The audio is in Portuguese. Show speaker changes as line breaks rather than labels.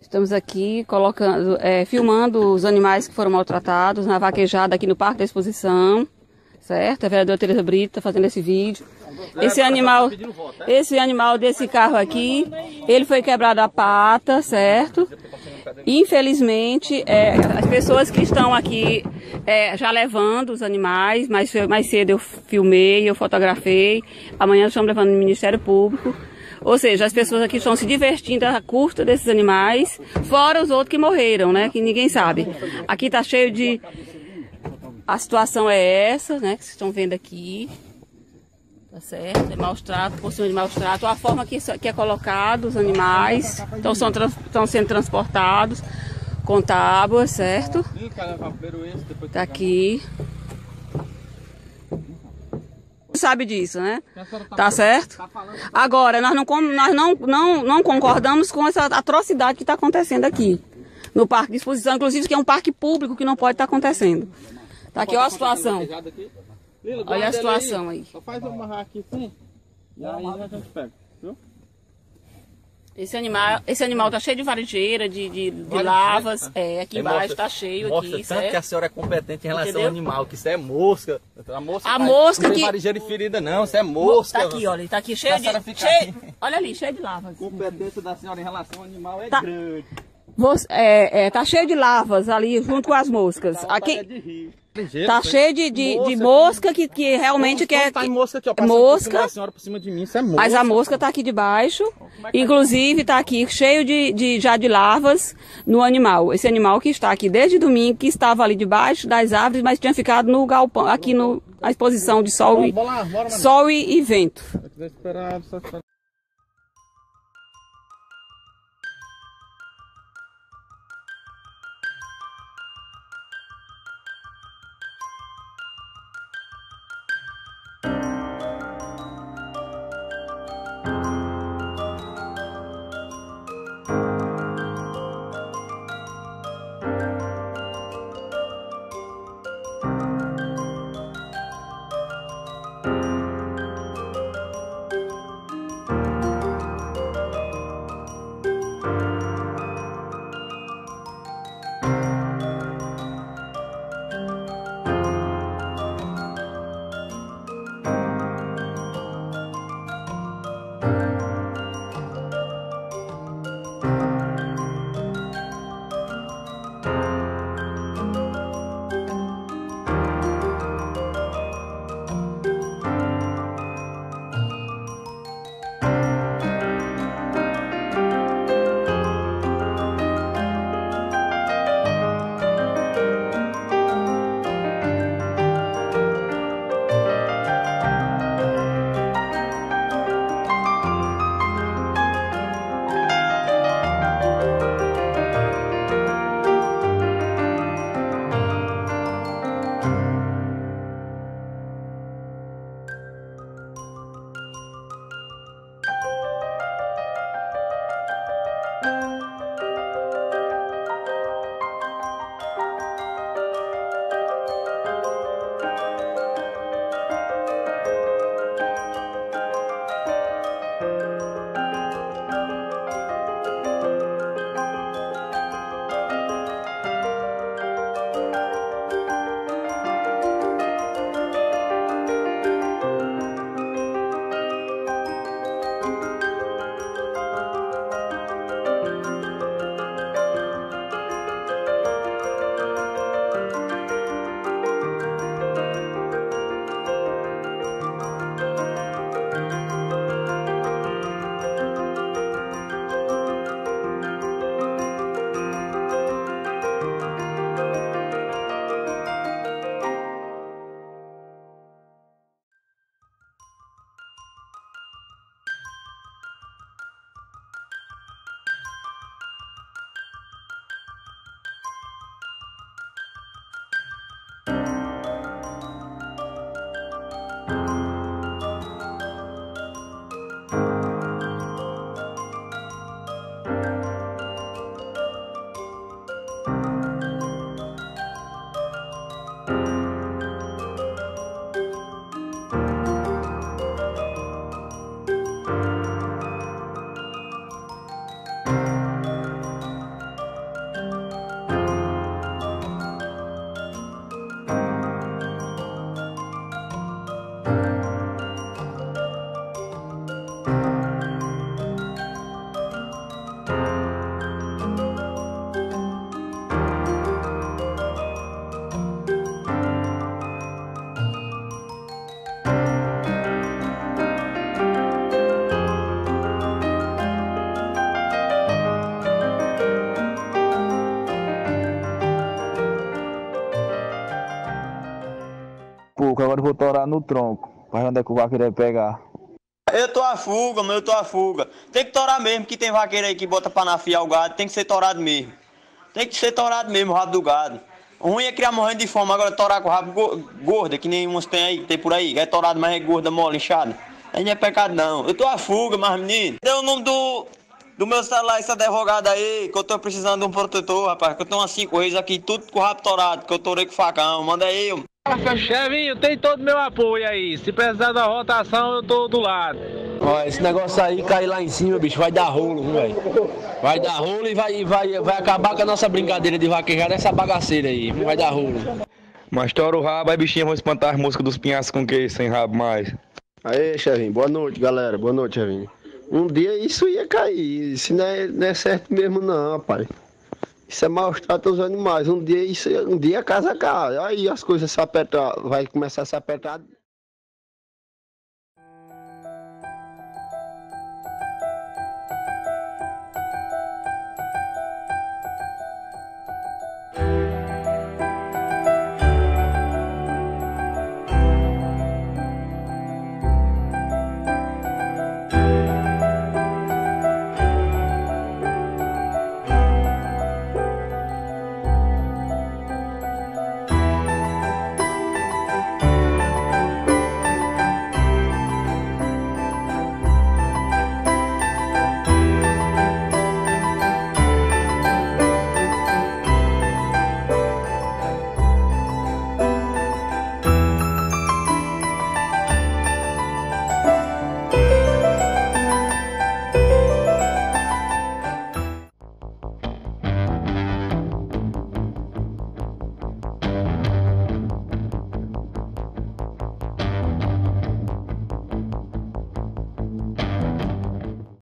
Estamos aqui colocando, filmando os animais que foram maltratados na vaquejada aqui no Parque da Exposição, certo? A vereadora Tereza Brito está fazendo esse vídeo. Esse animal desse carro aqui, ele foi quebrado a pata, certo? Infelizmente, as pessoas que estão aqui já levando os animais, mais cedo eu filmei, eu fotografei, amanhã estamos levando no Ministério Público. Ou seja, as pessoas aqui estão se divertindo à custa desses animais, fora os outros que morreram, né? Que ninguém sabe. Aqui tá cheio de... A situação é essa, né? Que vocês estão vendo aqui. Tá certo? É maus trato, por cima de maus trato. A forma que é colocado os animais estão sendo transportados com tábuas, certo? Tá aqui. Sabe disso, né? Tá certo? Agora, nós não concordamos com essa atrocidade que está acontecendo aqui no Parque de Exposição, inclusive que é um parque público que não pode estar acontecendo. Tá aqui, ó a situação. Olha a situação aí.
Só faz eu amarrar aqui assim, e aí a gente pega, viu?
Esse animal tá cheio de varejeira, de lavas. Aqui embaixo tá cheio
mostra
aqui,
tanto
certo?
que a senhora é competente em relação ao animal, que isso é mosca.
A mosca
não
que...
tem varejeira e ferida não, isso é mosca.
Tá aqui, olha, tá aqui cheio de... Olha ali, cheio de lavas.
A competência da senhora em relação ao animal é
Tá.
grande.
Tá cheio de lavas ali junto com as moscas. Aqui tá cheio de mosca que realmente quer...
Tá em mosca aqui, ó,
mosca,
a senhora por cima de mim, isso é mosca.
mas a mosca tá aqui debaixo. Inclusive tá aqui cheio já de larvas no animal. Esse animal que está aqui desde domingo, que estava ali debaixo das árvores, mas tinha ficado no galpão, aqui na exposição de sol, sol e vento.
boca, agora eu vou torar no tronco. Pra onde é que o vaqueiro vai pegar?
Eu tô a fuga, mas eu tô a fuga. Tem que torar mesmo, que tem vaqueiro aí que bota pra nafiar o gado, tem que ser torado mesmo. Tem que ser torado mesmo o rabo do gado. O ruim é criar morrendo de fome, agora torar com o rabo gorda, que nem uns tem aí, tem por aí, que é torado, mas é gorda, mole, inchada. Aí não é pecado não. Eu tô a fuga, mas menino. Deu o nome do meu celular, esse advogado aí, que eu tô precisando de um protetor, rapaz, que eu tenho umas 5 vezes aqui, tudo com o rabo torado, que eu torei com facão. Manda aí, eu.
Chevinho, tem todo o meu apoio aí. Se precisar da rotação, eu tô do lado.
Ó, esse negócio aí cair lá em cima, bicho, vai dar rolo, viu, velho? Vai dar rolo e vai acabar com a nossa brincadeira de vaquejar nessa bagaceira aí. Vai dar rolo.
Mas tora o rabo, aí bichinha vão espantar as moscas dos pinhaços com que sem rabo mais.
Aí, Chevinho, boa noite, galera. Boa noite, Chevinho. Um dia isso ia cair. Isso não é certo mesmo, não, rapaz. Isso é maus tratos aos animais. Um dia a casa cai. Aí as coisas se apertar, vai começar a se apertar.